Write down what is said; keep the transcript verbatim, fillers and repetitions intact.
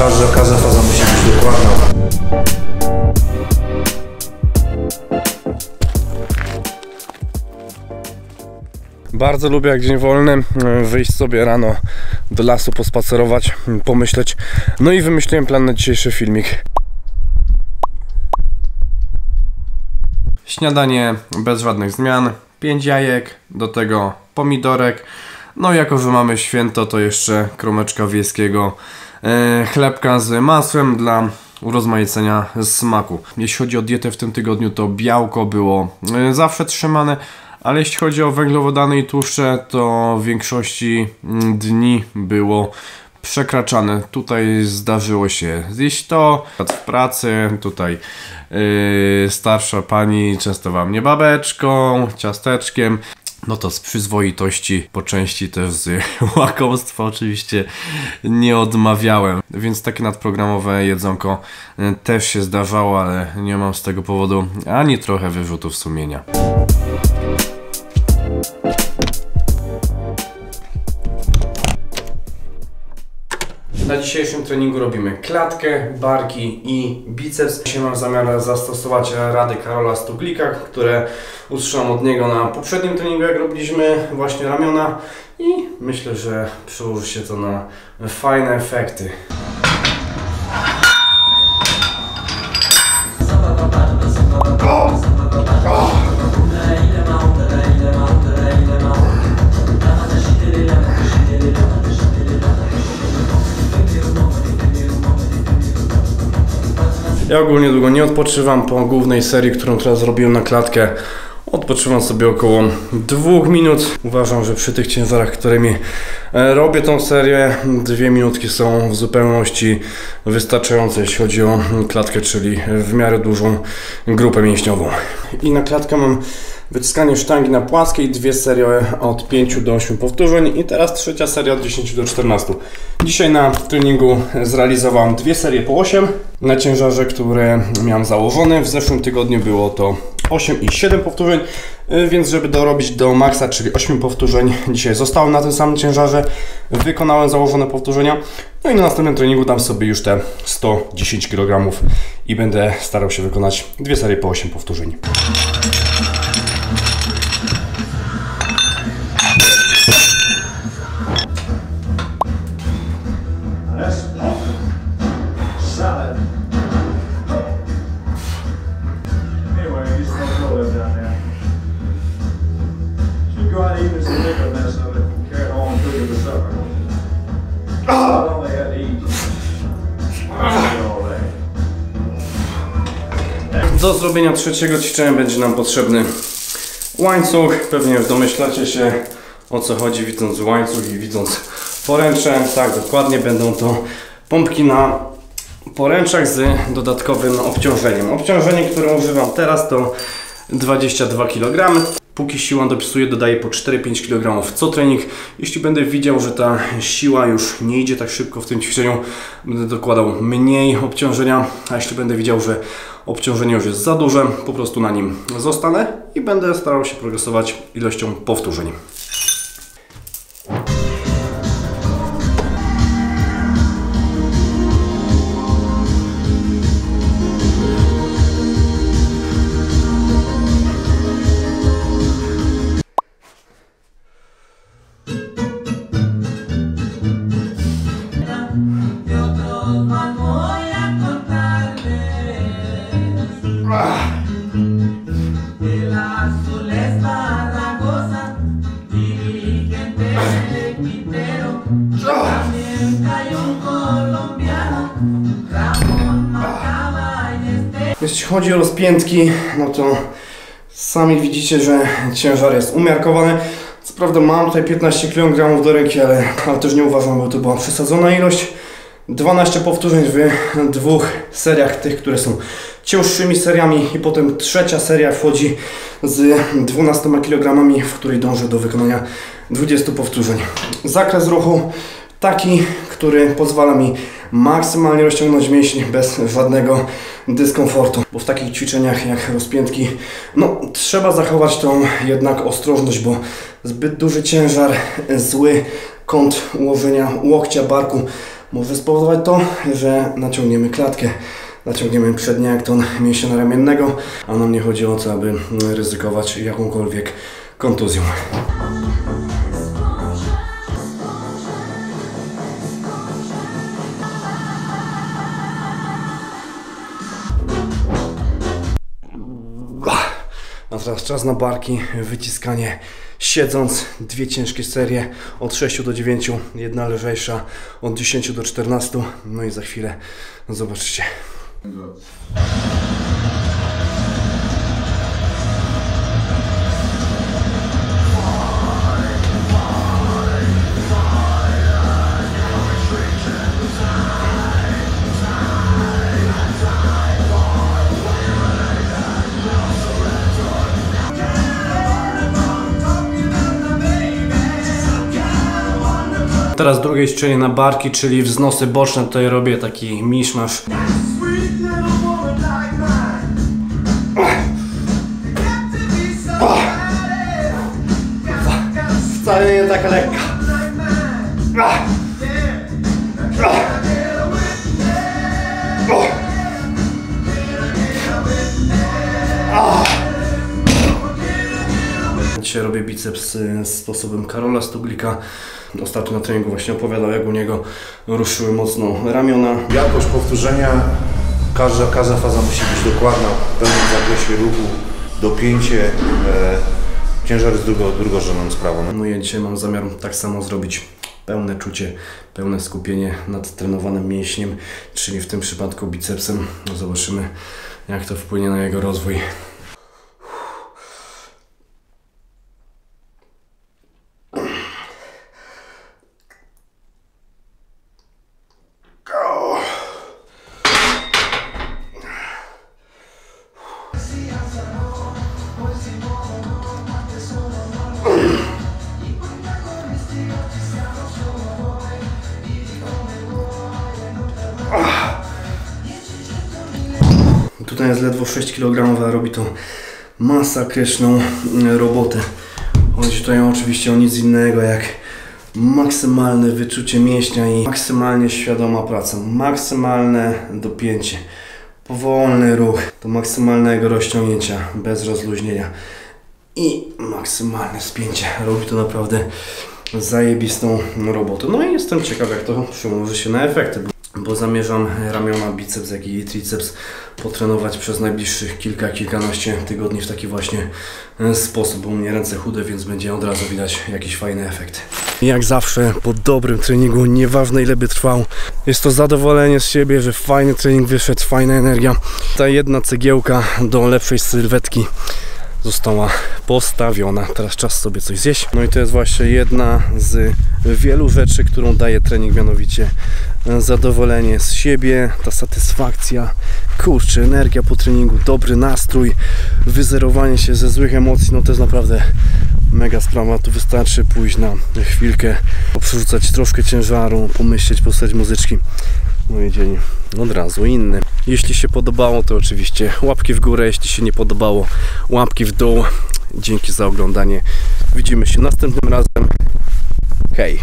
każda, każda faza musi być dokładna. Bardzo lubię, jak dzień wolny, wyjść sobie rano do lasu, pospacerować, pomyśleć. No i wymyśliłem plan na dzisiejszy filmik. Śniadanie bez żadnych zmian, pięć jajek, do tego pomidorek. No i jako, że mamy święto, to jeszcze kromeczka wiejskiego e, chlebka z masłem dla urozmaicenia smaku. Jeśli chodzi o dietę w tym tygodniu, to białko było e, zawsze trzymane, ale jeśli chodzi o węglowodany i tłuszcze, to w większości dni było przekraczane. Tutaj zdarzyło się zjeść to w pracy. Tutaj yy, starsza pani częstowała mnie babeczką, ciasteczkiem. No to z przyzwoitości, po części też z łakomstwa oczywiście nie odmawiałem. Więc takie nadprogramowe jedzonko też się zdarzało, ale nie mam z tego powodu ani trochę wyrzutów sumienia. Na dzisiejszym treningu robimy klatkę, barki i biceps. Dzisiaj mam zamiar zastosować rady Karola Stuklika, które usłyszałem od niego na poprzednim treningu, jak robiliśmy właśnie ramiona, i myślę, że przełoży się to na fajne efekty. Ja ogólnie długo nie odpoczywam po głównej serii, którą teraz zrobiłem na klatkę. Odpoczywam sobie około dwóch minut. Uważam, że przy tych ciężarach, którymi robię tą serię, dwie minutki są w zupełności wystarczające, jeśli chodzi o klatkę, czyli w miarę dużą grupę mięśniową. I na klatkę mam wyciskanie sztangi na płaskiej, dwie serie od pięciu do ośmiu powtórzeń i teraz trzecia seria od dziesięciu do czternastu. Dzisiaj na treningu zrealizowałem dwie serie po osiem na ciężarze, które miałem założone. W zeszłym tygodniu było to osiem i siedem powtórzeń, więc żeby dorobić do maksa, czyli ośmiu powtórzeń, dzisiaj zostałem na tym samym ciężarze, wykonałem założone powtórzenia. No i na następnym treningu dam sobie już te sto dziesięć kilogramów i będę starał się wykonać dwie serie po osiem powtórzeń. Do zrobienia trzeciego ćwiczenia będzie nam potrzebny łańcuch. Pewnie domyślacie się, o co chodzi, widząc łańcuch i widząc poręcze. Tak, dokładnie będą to pompki na poręczach z dodatkowym obciążeniem. Obciążenie, które używam teraz, to dwadzieścia dwa kilogramy. Póki siła dopisuje, dodaję po cztery pięć kilogramów co trening. Jeśli będę widział, że ta siła już nie idzie tak szybko w tym ćwiczeniu, będę dokładał mniej obciążenia, a jeśli będę widział, że obciążenie już jest za duże, po prostu na nim zostanę i będę starał się progresować ilością powtórzeń. Jeśli chodzi o rozpiętki, no to sami widzicie, że ciężar jest umiarkowany. Co prawda mam tutaj piętnaście kilogramów do ręki, ale, ale też nie uważam, bo to była przesadzona ilość. dwanaście powtórzeń w dwóch seriach, tych, które są cięższymi seriami, i potem trzecia seria wchodzi z dwunastoma kilogramami, w której dążę do wykonania dwudziestu powtórzeń. Zakres ruchu taki, który pozwala mi maksymalnie rozciągnąć mięśnie bez żadnego dyskomfortu. Bo w takich ćwiczeniach jak rozpiętki, no trzeba zachować tą jednak ostrożność, bo zbyt duży ciężar, zły kąt ułożenia łokcia, barku może spowodować to, że naciągniemy klatkę, naciągniemy przedni akton mięśnia ramiennego, a nam nie chodzi o to, aby ryzykować jakąkolwiek kontuzją. A teraz czas na barki, wyciskanie siedząc, dwie ciężkie serie od sześciu do dziewięciu, jedna lżejsza od dziesięciu do czternastu, no i za chwilę zobaczycie. Teraz drugie ćwiczenie na barki, czyli wznosy boczne. Tutaj robię taki miszmasz. Wcale nie taka lekka. Dzisiaj robię biceps sposobem Karola Stuglika. Ostatnio na treningu właśnie opowiadał, jak u niego ruszyły mocno ramiona. Jakość powtórzenia, każda, każda faza musi być dokładna, w pewnym zakresie ruchu, dopięcie, e, ciężar z drugo, drugorzędną sprawą. No ja dzisiaj mam zamiar tak samo zrobić. Pełne czucie, pełne skupienie nad trenowanym mięśniem, czyli w tym przypadku bicepsem. No zobaczymy, jak to wpłynie na jego rozwój. Tutaj jest ledwo sześć kilogramów, a robi to masakryczną robotę. Chodzi tutaj oczywiście o nic innego jak maksymalne wyczucie mięśnia i maksymalnie świadoma praca, maksymalne dopięcie, powolny ruch do maksymalnego rozciągnięcia bez rozluźnienia i maksymalne spięcie. Robi to naprawdę zajebistą robotę. No i jestem ciekaw, jak to przełoży się na efekty, bo zamierzam ramiona, biceps, jak i triceps potrenować przez najbliższych kilka, kilkanaście tygodni w taki właśnie sposób, bo u mnie ręce chude, więc będzie od razu widać jakiś fajny efekt. Jak zawsze po dobrym treningu, nieważne ile by trwał, jest to zadowolenie z siebie, że fajny trening wyszedł, fajna energia. Ta jedna cegiełka do lepszej sylwetki została postawiona. Teraz czas sobie coś zjeść. No i to jest właśnie jedna z wielu rzeczy, którą daje trening, mianowicie zadowolenie z siebie, ta satysfakcja, kurczę, energia po treningu, dobry nastrój, wyzerowanie się ze złych emocji. No to jest naprawdę mega sprawa. Tu wystarczy pójść na chwilkę, poprzerzucać troszkę ciężaru, pomyśleć, posłuchać muzyczki. No i dzień od razu inny. Jeśli się podobało, to oczywiście łapki w górę, jeśli się nie podobało, łapki w dół. Dzięki za oglądanie. Widzimy się następnym razem. Hej!